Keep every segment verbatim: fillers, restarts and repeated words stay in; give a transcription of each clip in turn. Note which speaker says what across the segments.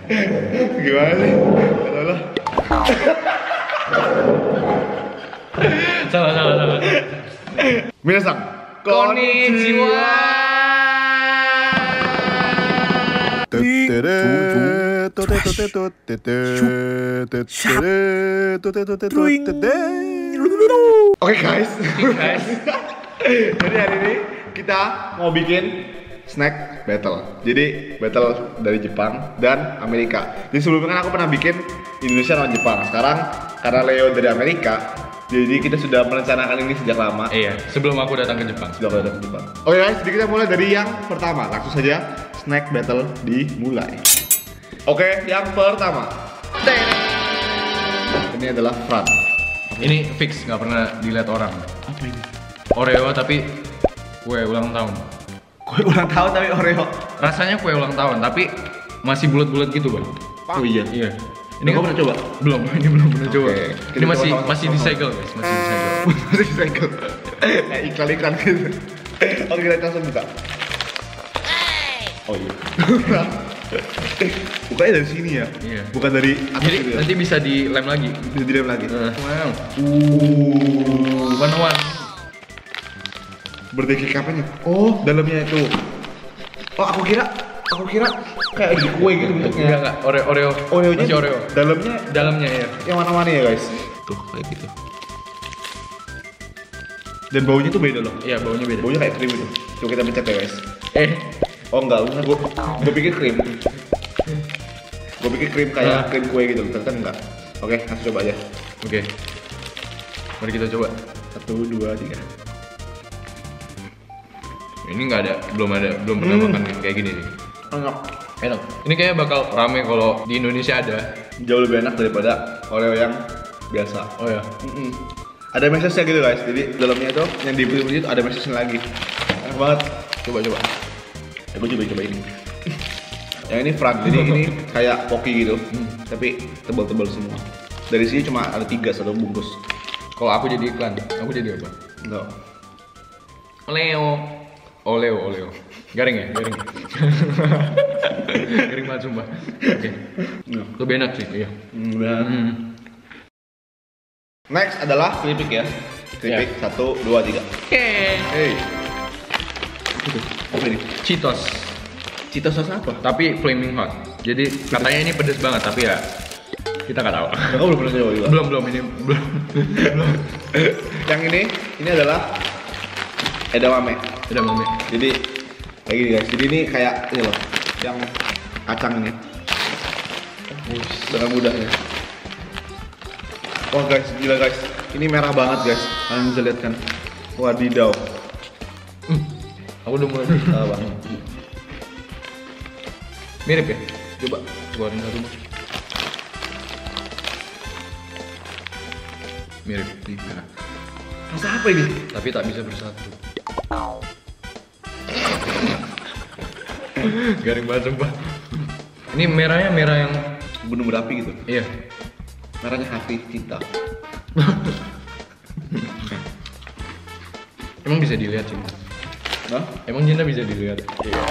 Speaker 1: Gimana sih? Kata lo?
Speaker 2: Salah, salah, salah.
Speaker 1: Minasan,
Speaker 2: Konnichiwa.
Speaker 1: Oke guys,
Speaker 2: Guys,
Speaker 1: jadi hari ini kita mau bikin snack battle. Jadi battle dari Jepang dan Amerika. Jadi sebelumnya kan aku pernah bikin Indonesia lawan Jepang. Sekarang karena Leo dari Amerika, jadi kita sudah merencanakan ini sejak lama.
Speaker 2: iya, sebelum aku datang ke Jepang.
Speaker 1: Sudah ada di Jepang. Oke guys, jadi kita mulai dari yang pertama. Langsung saja snack battle dimulai. Oke, yang pertama. Ini adalah fran.
Speaker 2: Ini fix, nggak pernah dilihat orang.
Speaker 1: Apa ini?
Speaker 2: Oreo tapi kue ulang tahun.
Speaker 1: Kue ulang tahun tapi Oreo.
Speaker 2: Rasanya kue ulang tahun tapi masih bulat-bulat gitu, Bang.
Speaker 1: Oh iya.
Speaker 2: Iya.
Speaker 1: Ini kamu pernah coba?
Speaker 2: Belum, ini belum pernah coba.
Speaker 1: Oke,
Speaker 2: Ini
Speaker 1: kita
Speaker 2: masih
Speaker 1: coba
Speaker 2: masih
Speaker 1: sama-sama.
Speaker 2: disegel, guys, masih disegel.
Speaker 1: Masih segel. Kayak iklan-iklan gitu. Oke, kita langsung buka. Oh iya. Bukanya dari sini ya?
Speaker 2: Iya.
Speaker 1: Bukan dari atas
Speaker 2: Jadi
Speaker 1: gitu ya?
Speaker 2: nanti bisa dilem lagi.
Speaker 1: Bisa direm lagi.
Speaker 2: Wow.
Speaker 1: Uh.
Speaker 2: One one.
Speaker 1: Birthday cake apanya? Oh, dalamnya itu. Oh, aku kira aku kira kayak di kue gitu bentuknya.
Speaker 2: Enggak enggak, Oreo Oreo.
Speaker 1: Oreonya
Speaker 2: Masih Oreo.
Speaker 1: Dalamnya
Speaker 2: Dalamnya ya.
Speaker 1: yang mana-mana ya, guys? Tuh, kayak gitu. Dan baunya tuh beda loh.
Speaker 2: Iya, baunya beda.
Speaker 1: Baunya kayak krim itu. Coba kita pencet ya, guys.
Speaker 2: Eh,
Speaker 1: Oh enggak, enggak. Gua, gua pikir krim. Gua pikir krim kayak
Speaker 2: Ah.
Speaker 1: krim kue gitu, ternyata enggak. Oke, langsung coba aja.
Speaker 2: oke. Mari kita coba.
Speaker 1: Satu, dua, tiga.
Speaker 2: Ini nggak ada, belum ada, belum pernah
Speaker 1: Hmm.
Speaker 2: makan kayak gini nih.
Speaker 1: Enak.
Speaker 2: Enak. Ini kayaknya bakal rame kalau di Indonesia ada.
Speaker 1: Jauh lebih enak daripada Oreo yang biasa.
Speaker 2: Oh ya.
Speaker 1: Mm-mm. Ada message-nya gitu guys, jadi dalamnya itu yang di putih-putih itu ada message-nya lagi. Enak banget.
Speaker 2: Coba coba.
Speaker 1: Ya, gue coba coba ini. Yang ini fran, jadi ini kayak poki gitu,
Speaker 2: Hmm.
Speaker 1: tapi tebal-tebal semua. Dari sini cuma ada tiga satu bungkus.
Speaker 2: Kalau aku jadi iklan, aku jadi apa?
Speaker 1: Enggak.
Speaker 2: Leo. Oh Leo, oh Leo. Garing ya, garing. Garing banget sumpah. Oke.
Speaker 1: Nah.
Speaker 2: Lebih enak sih, iya.
Speaker 1: Enggak.
Speaker 2: Hmm.
Speaker 1: Next adalah keripik ya. Keripik
Speaker 2: Ya.
Speaker 1: satu, dua, tiga.
Speaker 2: Oke.
Speaker 1: Hey. Itu apa ini?
Speaker 2: Cheetos.
Speaker 1: Cita sauce apa?
Speaker 2: Tapi flaming hot. Jadi katanya ini pedes banget, tapi ya kita nggak tahu.
Speaker 1: Aku belum pernah coba juga.
Speaker 2: belum belum ini belum. belum.
Speaker 1: Yang ini, ini adalah edamame.
Speaker 2: Udah mami.
Speaker 1: Jadi kayak gini guys. Jadi ini kayak ini loh, yang kacang ini. Dengan mudahnya. Wah guys, gila guys. Ini merah banget guys. Kalian bisa lihat kan? Wadidaw.
Speaker 2: Aku udah mulai.
Speaker 1: Ah, bang.
Speaker 2: Mirip ya? Coba keluarin satu. Mirip, iya.
Speaker 1: Rasa apa ini?
Speaker 2: Tapi tak bisa bersatu. Garing banget sumpah. Ini merahnya merah yang
Speaker 1: Bunuh berapi gitu.
Speaker 2: iya.
Speaker 1: Merahnya hati cinta.
Speaker 2: Emang bisa dilihat cinta?
Speaker 1: Nah,
Speaker 2: Emang cinta bisa dilihat? Iya.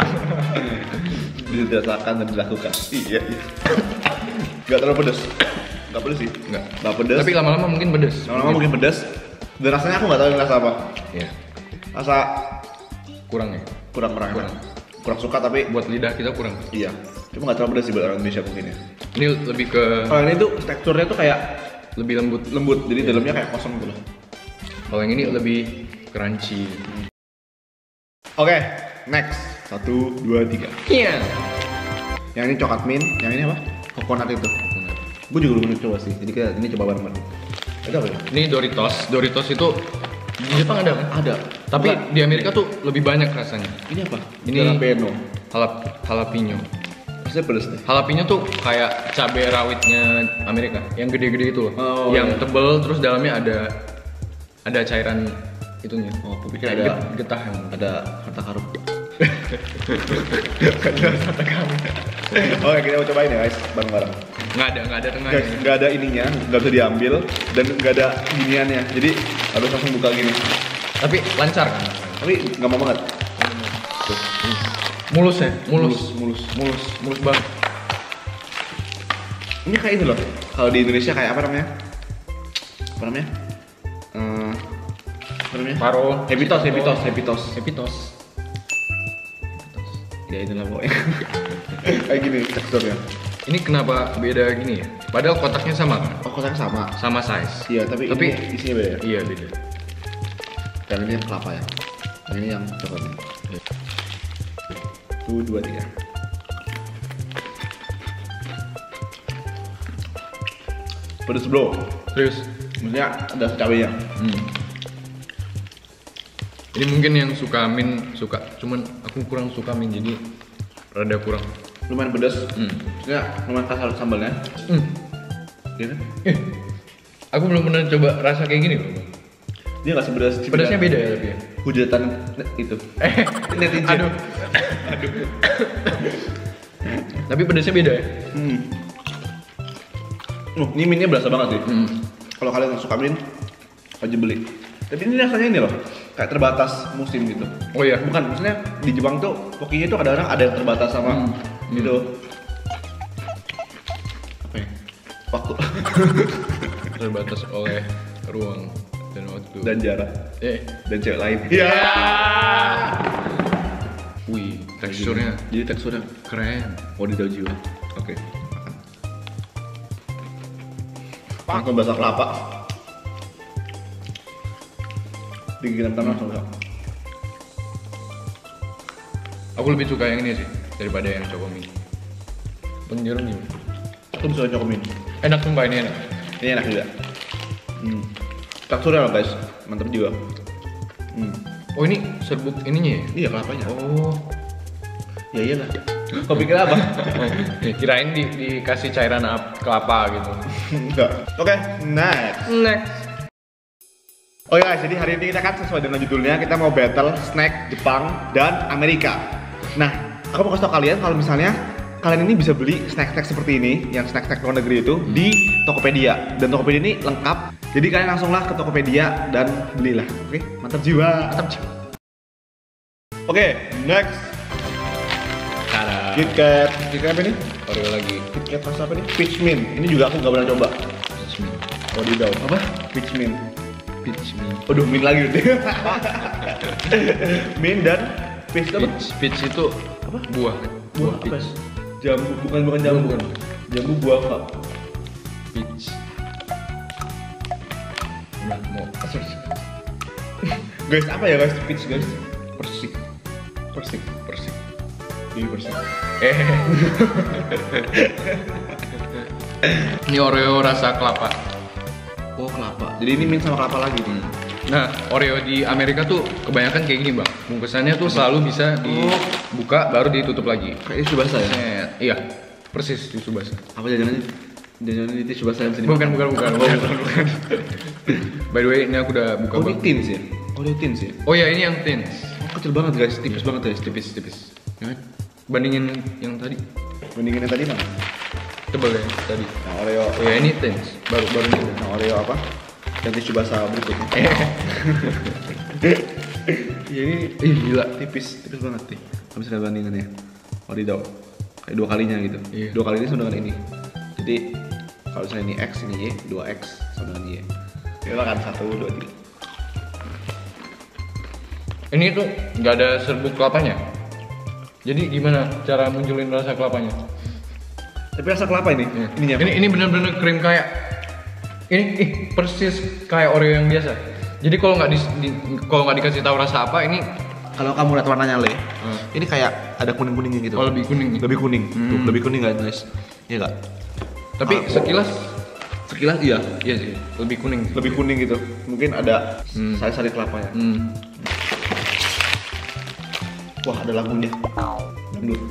Speaker 1: bisa dirasakan dan dilakukan. Iya, iya. Gak terlalu pedes. Gak pedes sih.
Speaker 2: Enggak.
Speaker 1: Gak pedes.
Speaker 2: Tapi lama-lama mungkin pedes.
Speaker 1: lama-lama mungkin pedes. Dan rasanya aku nggak tahu ini rasa apa.
Speaker 2: Iya.
Speaker 1: Rasa
Speaker 2: Kurang ya.
Speaker 1: kurang kurang
Speaker 2: Kurang.
Speaker 1: kurang suka tapi
Speaker 2: Buat lidah kita kurang.
Speaker 1: iya. Cuma nggak terlalu pedes sih buat orang Indonesia mungkin ya.
Speaker 2: Ini lebih ke
Speaker 1: Kalau ini tuh teksturnya tuh kayak
Speaker 2: lebih lembut.
Speaker 1: lembut, jadi dalamnya kayak kosong gitu loh.
Speaker 2: Kalau yang ini lebih crunchy.
Speaker 1: Oke, next. Satu, dua, tiga.
Speaker 2: Iya.
Speaker 1: Yang ini coklat mint, yang ini apa? Coconut itu. Gue juga belum pernah coba sih, jadi kita ini coba bareng-bareng. Itu apa ya?
Speaker 2: Ini Doritos. Doritos itu di Jepang ada kan?
Speaker 1: Ada.
Speaker 2: Tapi
Speaker 1: Bukan.
Speaker 2: di Amerika tuh lebih banyak rasanya.
Speaker 1: Ini apa?
Speaker 2: Ini
Speaker 1: jalapeno.
Speaker 2: Halap, jalapeno.
Speaker 1: Maksudnya pedes deh.
Speaker 2: Jalapeno tuh kayak cabai rawitnya Amerika, yang gede-gede itu loh.
Speaker 1: Oh,
Speaker 2: yang
Speaker 1: iya.
Speaker 2: tebel terus dalamnya ada ada cairan itunya.
Speaker 1: Oh, aku pikir
Speaker 2: Kayak
Speaker 1: ada
Speaker 2: get- getahan.
Speaker 1: ada harta karun. Oke, kita mau cobain ya guys, bareng-bareng.
Speaker 2: Nggak ada, nggak ada tengahnya.
Speaker 1: Guys, nggak ada ininya, nggak bisa diambil dan nggak ada giniannya. Jadi harus langsung buka gini.
Speaker 2: Tapi lancar kan?
Speaker 1: Tapi nggak mau banget.
Speaker 2: Mulus ya, mulus,
Speaker 1: mulus,
Speaker 2: mulus, mulus banget.
Speaker 1: Ini kayak itu loh. Kalau di Indonesia kayak apa namanya? Apa namanya? Eh, apa namanya?
Speaker 2: Paro.
Speaker 1: Happy toast, happy toast, happy toast.
Speaker 2: Happy toast.
Speaker 1: Ya itulah pokoknya. Kayak gini teksturnya.
Speaker 2: Ini kenapa beda gini ya? Padahal kotaknya sama kan?
Speaker 1: Oh kotaknya sama.
Speaker 2: Sama size.
Speaker 1: Iya tapi,
Speaker 2: Tapi
Speaker 1: ini isinya beda ya.
Speaker 2: iya beda.
Speaker 1: Dan ini yang kelapa ya. Dan ini yang coklat. Satu, dua, tiga. Pedes bro.
Speaker 2: Serius.
Speaker 1: Maksudnya ada cabenya.
Speaker 2: Hmm. Ini mungkin yang suka min suka, cuman aku kurang suka min jadi rada kurang.
Speaker 1: Lumayan pedes.
Speaker 2: Hmm.
Speaker 1: Maksudnya lumayan kasar sambalnya.
Speaker 2: Hmm.
Speaker 1: Iya kan?
Speaker 2: Eh, aku belum pernah coba rasa kayak gini loh.
Speaker 1: Dia nggak sepedas cipika.
Speaker 2: Pedasnya beda ya tapi ya.
Speaker 1: Hujatan itu.
Speaker 2: Eh,
Speaker 1: Netizen.
Speaker 2: aduh. Aduh. Tapi pedasnya beda ya.
Speaker 1: Hmm. Uh, ini minnya berasa banget sih.
Speaker 2: Hmm.
Speaker 1: Kalau kalian nggak suka min, wajib beli. Tapi ini rasanya ini loh, kayak terbatas musim gitu.
Speaker 2: Oh iya.
Speaker 1: Bukan, maksudnya di Jepang tuh pokinya tuh kadang-kadang ada yang terbatas sama
Speaker 2: Hmm.
Speaker 1: gitu. Apa ya? Waktu
Speaker 2: Terbatas oleh ruang dan waktu.
Speaker 1: dan jarak
Speaker 2: eh,
Speaker 1: dan cewek lain. Iya.
Speaker 2: wih, teksturnya
Speaker 1: Jadi teksturnya
Speaker 2: keren.
Speaker 1: mau ditahu jiwa. Oke. Makan. Langsung basah kelapa. Digigitan tanah langsung.
Speaker 2: Aku lebih suka yang ini sih daripada yang Chocomin. Penjeruk gimana?
Speaker 1: Aku bisa cokomin.
Speaker 2: Enak sumpah, ini enak.
Speaker 1: Ini enak juga. Hmm. Teksturnya loh guys, mantap juga. Hmm.
Speaker 2: Oh ini serbuk ininya ya?
Speaker 1: Iya kelapanya.
Speaker 2: Oh,
Speaker 1: Ya iyalah. Kau pikir apa?
Speaker 2: oh. Kirain di, dikasih cairan ap- kelapa gitu.
Speaker 1: Enggak. Oke, next.
Speaker 2: Next.
Speaker 1: Oh ya, jadi hari ini kita kan sesuai dengan judulnya kita mau battle snack Jepang dan Amerika. Nah, aku mau kasih tau kalian kalau misalnya kalian ini bisa beli snack-snack seperti ini, yang snack-snack luar negeri itu di Tokopedia. Dan Tokopedia ini lengkap. Jadi kalian langsunglah ke Tokopedia dan belilah. Oke, mantap jiwa.
Speaker 2: Mantap sih.
Speaker 1: Oke, next.
Speaker 2: Tada.
Speaker 1: KitKat. KitKat apa ini?
Speaker 2: Oreo lagi.
Speaker 1: KitKat rasa apa nih? Peach mint. Ini juga aku nggak pernah coba.
Speaker 2: Peach mint.
Speaker 1: Oh di daun. Apa? Peach mint.
Speaker 2: Peach mint.
Speaker 1: Waduh, mint lagi berarti. Mint dan peach apa?
Speaker 2: Peach, peach itu
Speaker 1: Apa?
Speaker 2: buah.
Speaker 1: Buah apa?
Speaker 2: peach.
Speaker 1: Jambu, bukan bukan jambu.
Speaker 2: Bukan.
Speaker 1: Jambu buah apa?
Speaker 2: Peach. Nah, mau kasih.
Speaker 1: Guys, apa ya guys? Peach guys.
Speaker 2: Persik.
Speaker 1: Persik.
Speaker 2: Persik.
Speaker 1: Ini persik.
Speaker 2: Eh. Ini Oreo rasa kelapa.
Speaker 1: Oh kelapa. Jadi ini mint sama kelapa lagi.
Speaker 2: Hmm. Nah, Oreo di Amerika tuh kebanyakan kayak gini, Bang. Bungkusannya tuh selalu bisa dibuka baru ditutup lagi.
Speaker 1: Kayak tisu basah ya?
Speaker 2: Set. Iya, persis tisu basah.
Speaker 1: Apa jajanannya? Jajanan ini tisu basah yang bisa
Speaker 2: Bukan,
Speaker 1: dimakan?
Speaker 2: bukan, bukan,
Speaker 1: Oh,
Speaker 2: bukan.
Speaker 1: bukan, bukan.
Speaker 2: By the way, ini aku udah buka,
Speaker 1: Oh ini
Speaker 2: Bang.
Speaker 1: tins ya? Oh ini tins ya?
Speaker 2: Oh ya, ini yang tins.
Speaker 1: Oh kecil banget guys, tipis banget guys, tipis.
Speaker 2: Tipis-tipis.
Speaker 1: Ya kan?
Speaker 2: Bandingin yang tadi.
Speaker 1: Bandingin yang tadi mana?
Speaker 2: Tebal ya tadi.
Speaker 1: Yang Oreo.
Speaker 2: Oh ya, ini tins. Baru baru ini.
Speaker 1: Yang Oreo apa? Yang tisu basah berikutnya. Ya ini
Speaker 2: Ih, gila.
Speaker 1: tipis, tipis banget nih. Kalau misalnya bandingannya, wadidaw, kayak dua kalinya gitu.
Speaker 2: Iya.
Speaker 1: Dua kali ini sama dengan ini. Jadi kalau misalnya ini X, ini Y, dua X sama dengan Y. Kita makan satu, dua, tiga.
Speaker 2: Ini tuh nggak ada serbuk kelapanya. Jadi gimana cara munculin rasa kelapanya?
Speaker 1: Tapi rasa kelapa ini,
Speaker 2: Iya.
Speaker 1: ininya.
Speaker 2: Ini ini benar-benar krim kayak ini ih, persis kayak Oreo yang biasa. Jadi kalau nggak di, di- kalau nggak dikasih tahu rasa apa ini
Speaker 1: Kalau kamu lihat warnanya le,
Speaker 2: Hmm.
Speaker 1: ini kayak ada kuning kuningnya gitu.
Speaker 2: oh, lebih kuning.
Speaker 1: Lebih kuning, tuh,
Speaker 2: Hmm.
Speaker 1: lebih kuning nggak guys? Iya nggak?
Speaker 2: Tapi
Speaker 1: Ah.
Speaker 2: sekilas
Speaker 1: Sekilas iya,
Speaker 2: iya sih, lebih kuning.
Speaker 1: lebih kuning gitu. Mungkin ada
Speaker 2: Hmm.
Speaker 1: sari-sari kelapanya.
Speaker 2: Hmm.
Speaker 1: Wah ada lagunya. Dangdut.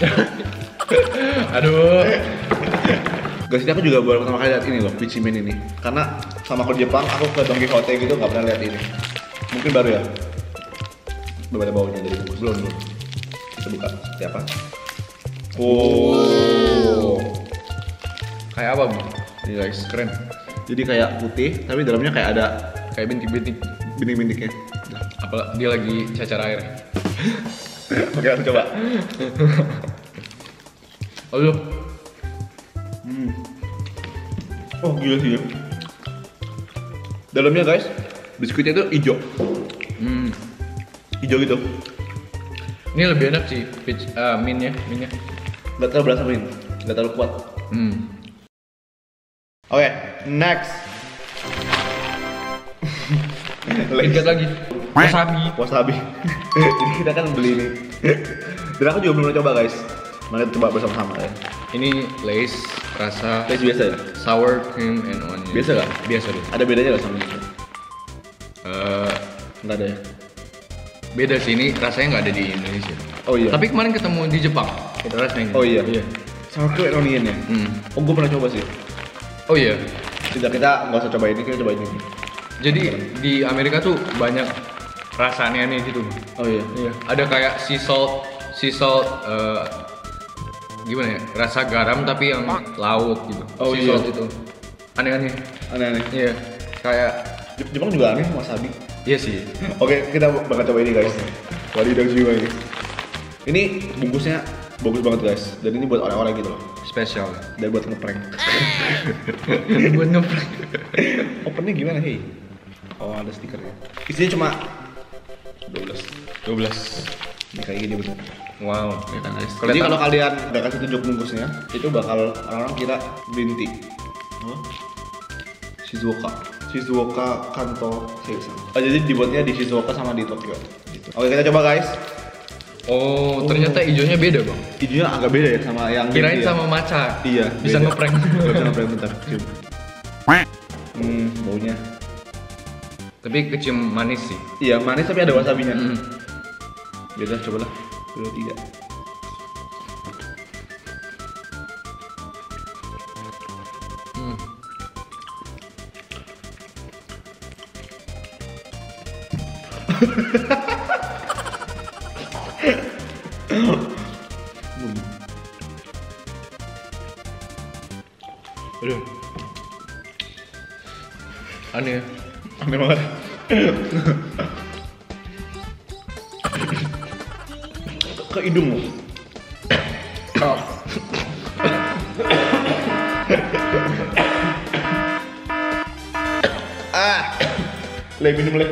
Speaker 2: Aduh.
Speaker 1: Guys, ini aku juga baru pertama kali lihat ini loh, Peach mint ini. Karena sama aku di Jepang, aku ke Don Quixote gitu nggak pernah lihat ini. Mungkin baru ya. Belum ada baunya dari bungkus, belum belum. Kita buka seperti apa? Oh,
Speaker 2: Kayak apa, Bu?
Speaker 1: ini guys.
Speaker 2: Keren.
Speaker 1: Jadi kayak putih, tapi dalamnya kayak ada
Speaker 2: Kayak bintik-bintik.
Speaker 1: bintik-bintiknya.
Speaker 2: Apa dia lagi cacar air?
Speaker 1: Oke, aku coba.
Speaker 2: Aduh.
Speaker 1: Hmm. Oh gila sih ya. Dalamnya guys, biskuitnya itu hijau.
Speaker 2: Hmm.
Speaker 1: Hijau gitu.
Speaker 2: Ini lebih enak sih, peach, uh, minnya, minnya.
Speaker 1: Gak terlalu berasa min, gak terlalu kuat.
Speaker 2: Hmm.
Speaker 1: Oke, okay, next.
Speaker 2: Lihat lagi. Wasabi.
Speaker 1: Wasabi. Jadi kita kan beli ini. Dan aku juga belum pernah coba guys. Mari kita coba bersama-sama ya.
Speaker 2: Ini Lay's rasa
Speaker 1: Tes biasa ya?
Speaker 2: sour cream and onion.
Speaker 1: Biasa gak?
Speaker 2: Biasa deh.
Speaker 1: Ada bedanya gak sama ini?
Speaker 2: Uh,
Speaker 1: Nggak ada ya?
Speaker 2: beda sih, ini rasanya nggak ada di Indonesia.
Speaker 1: Oh iya.
Speaker 2: Tapi kemarin ketemu di Jepang. Kita rasanya.
Speaker 1: Oh iya.
Speaker 2: Iya.
Speaker 1: Sour cream and onion ya?
Speaker 2: Hmm.
Speaker 1: Oh gue pernah coba sih.
Speaker 2: Oh iya.
Speaker 1: Tidak, kita nggak usah coba ini, kita coba ini.
Speaker 2: Jadi di Amerika tuh banyak rasa aneh-aneh gitu.
Speaker 1: Oh iya.
Speaker 2: Iya. Ada kayak sea salt, sea salt, uh, gimana ya? Rasa garam tapi yang laut gitu.
Speaker 1: Oh
Speaker 2: sea
Speaker 1: iya.
Speaker 2: salt itu. Aneh-aneh.
Speaker 1: Aneh-aneh.
Speaker 2: Iya. Kayak
Speaker 1: Jep- Jepang juga aneh wasabi.
Speaker 2: iya sih.
Speaker 1: Oke, kita bakal coba ini guys. Wadidaw jiwa ini. Ini bungkusnya bagus banget guys. Dan ini buat orang-orang gitu loh.
Speaker 2: Spesial.
Speaker 1: Dan buat ngeprank.
Speaker 2: Buat ngeprank.
Speaker 1: Opennya gimana hei? Oh ada stikernya. Isinya cuma dua belas.
Speaker 2: dua belas.
Speaker 1: Ini kayak gini bener.
Speaker 2: Wow.
Speaker 1: Kelihatan guys.
Speaker 2: Kelihatan.
Speaker 1: Jadi kalau kalian udah kasih tunjuk bungkusnya, itu bakal orang-orang kira green tea. Oh. Shizuoka. Shizuoka Kanto Seisan. Oh jadi dibuatnya di Shizuoka sama di Tokyo. Gitu. Oke kita coba guys.
Speaker 2: Oh, ternyata hijaunya beda bang.
Speaker 1: Hijaunya agak beda ya sama yang
Speaker 2: Kirain
Speaker 1: green tea ya?
Speaker 2: sama matcha.
Speaker 1: Iya.
Speaker 2: Bisa
Speaker 1: beda.
Speaker 2: ngeprank.
Speaker 1: Bisa ngeprank bentar. Cium. Hmm, baunya.
Speaker 2: Tapi kecium manis sih.
Speaker 1: Iya manis tapi ada wasabinya.
Speaker 2: Mm.
Speaker 1: Yaudah cobalah. Dua tiga.
Speaker 2: Hmm. Aduh. Aneh ya.
Speaker 1: Aneh banget. Ke hidung loh. Oh. Ah. Le minum le.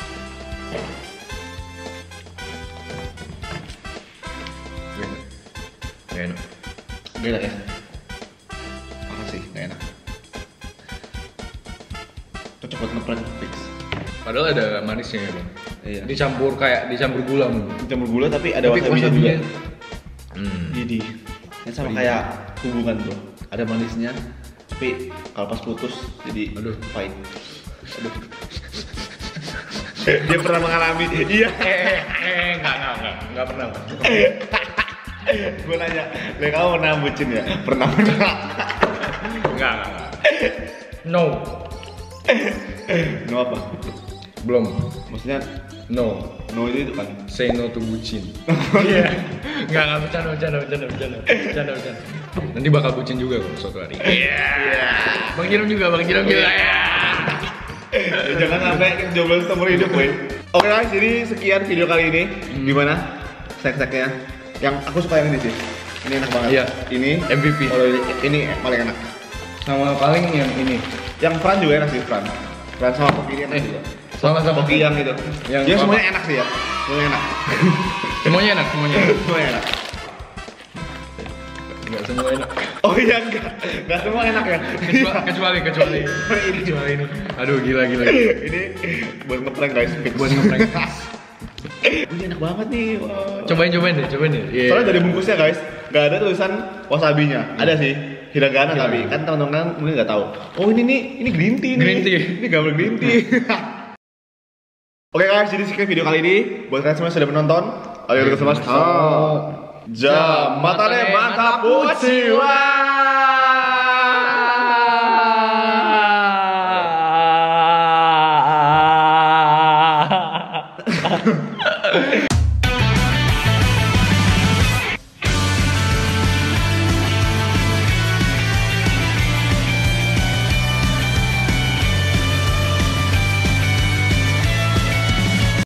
Speaker 2: Gak enak.
Speaker 1: Gak enak ya? Parah sih, gak enak. Cocok buat ngeprank fix.
Speaker 2: Padahal ada manisnya ya bang.
Speaker 1: Iya.
Speaker 2: Dicampur kayak dicampur gula.
Speaker 1: Campur gula tapi ada
Speaker 2: Tapi
Speaker 1: wasabinya juga.
Speaker 2: wasabinya- Hmm.
Speaker 1: Jadi, ini sama kayak hubungan tuh. Ada manisnya, tapi kalau pas putus jadi
Speaker 2: Aduh.
Speaker 1: pahit. Aduh. Dia pernah mengalami. Iya.
Speaker 2: Eh, eh, enggak, enggak, enggak, enggak pernah. Bang.
Speaker 1: Gue nanya, le kamu pernah bucin ya? Pernah pernah.
Speaker 2: Enggak, enggak, enggak. No.
Speaker 1: No apa?
Speaker 2: Belum.
Speaker 1: Maksudnya
Speaker 2: No.
Speaker 1: no itu itu kan?
Speaker 2: Say no to bucin. Iya. Enggak, enggak bercanda, bercanda, bercanda, bercanda, bercanda, bercanda. Nanti bakal bucin juga kok suatu hari. Iya. Bang Jirom juga, Bang Jirom juga. Iya.
Speaker 1: Ya, jangan sampai jomblo seumur hidup, boy. Oke guys, jadi sekian video kali ini. Gimana? Snack-snacknya? Yang aku suka yang ini sih. Ini enak banget.
Speaker 2: Iya.
Speaker 1: Ini
Speaker 2: M V P.
Speaker 1: Oh, ini paling enak.
Speaker 2: Sama paling yang ini.
Speaker 1: Yang Fran juga enak sih, Fran. Fran sama kopi ini enak
Speaker 2: Eh,
Speaker 1: juga.
Speaker 2: sama-sama.
Speaker 1: Kopi yang itu.
Speaker 2: Yang
Speaker 1: Yang
Speaker 2: apa?
Speaker 1: semuanya enak sih ya. Semuanya enak.
Speaker 2: Semuanya enak, semuanya enak.
Speaker 1: Semuanya enak.
Speaker 2: Enggak semua enak.
Speaker 1: Oh iya enggak. Enggak semua enak ya.
Speaker 2: Kecuali, kecuali, kecuali.
Speaker 1: Ini
Speaker 2: Kecuali ini. Aduh, gila, gila.
Speaker 1: ini buat ngeprank guys. Fix.
Speaker 2: Buat ngeprank.
Speaker 1: Ini enak banget nih. Wow.
Speaker 2: Cobain, cobain deh, cobain deh. Iya.
Speaker 1: Soalnya dari bungkusnya guys, nggak ada tulisan wasabinya. Ada sih, hiragana
Speaker 2: Iya.
Speaker 1: tapi kan teman-teman mungkin nggak tahu. Oh ini nih, ini green tea nih.
Speaker 2: Green tea.
Speaker 1: Ini gambar green tea. Oke guys, jadi sekian video kali ini. Buat kalian semua yang sudah menonton, ayo kita semua. Jamatane mantap, Uchiwa.